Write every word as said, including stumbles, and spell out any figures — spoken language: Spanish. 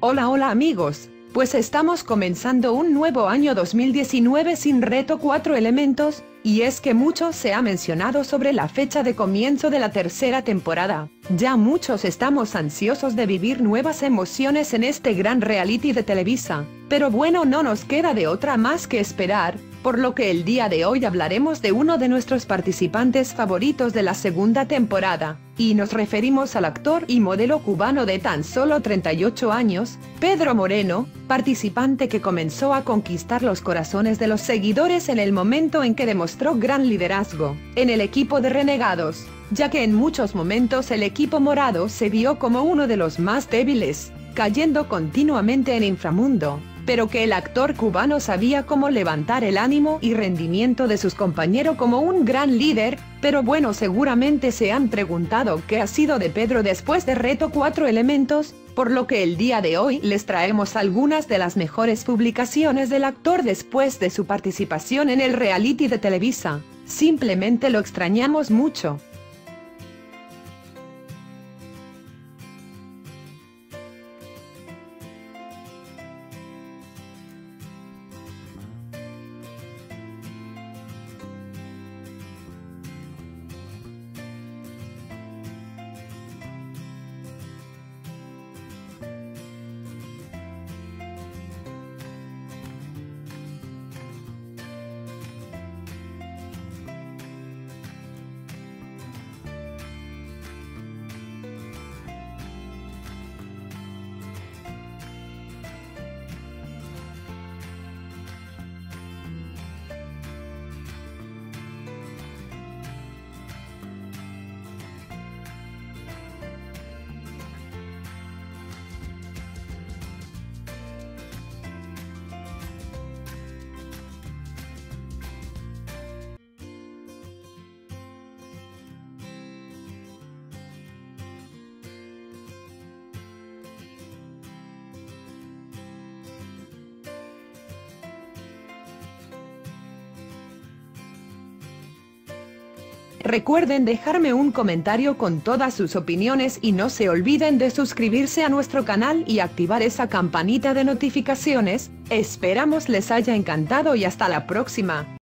Hola hola amigos, pues estamos comenzando un nuevo año dos mil diecinueve sin reto cuatro elementos, y es que mucho se ha mencionado sobre la fecha de comienzo de la tercera temporada. Ya muchos estamos ansiosos de vivir nuevas emociones en este gran reality de Televisa, pero bueno, no nos queda de otra más que esperar, por lo que el día de hoy hablaremos de uno de nuestros participantes favoritos de la segunda temporada, y nos referimos al actor y modelo cubano de tan solo treinta y ocho años, Pedro Moreno, participante que comenzó a conquistar los corazones de los seguidores en el momento en que demostró gran liderazgo en el equipo de Renegados, ya que en muchos momentos el equipo morado se vio como uno de los más débiles, cayendo continuamente en inframundo, pero que el actor cubano sabía cómo levantar el ánimo y rendimiento de sus compañeros como un gran líder. Pero bueno, seguramente se han preguntado qué ha sido de Pedro después de Reto cuatro Elementos, por lo que el día de hoy les traemos algunas de las mejores publicaciones del actor después de su participación en el reality de Televisa. Simplemente lo extrañamos mucho. Recuerden dejarme un comentario con todas sus opiniones y no se olviden de suscribirse a nuestro canal y activar esa campanita de notificaciones. Esperamos les haya encantado y hasta la próxima.